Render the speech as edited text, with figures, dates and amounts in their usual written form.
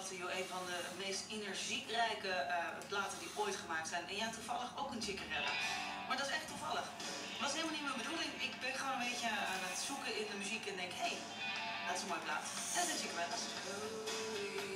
Boxie, joh, een van de meest energiekrijke platen die ooit gemaakt zijn. En ja, toevallig ook een chickerella. Maar dat is echt toevallig. Dat was helemaal niet mijn bedoeling. Ik ben gewoon een beetje aan het zoeken in de muziek en denk, hé, dat is een mooie plaat. En dat is een chickerella.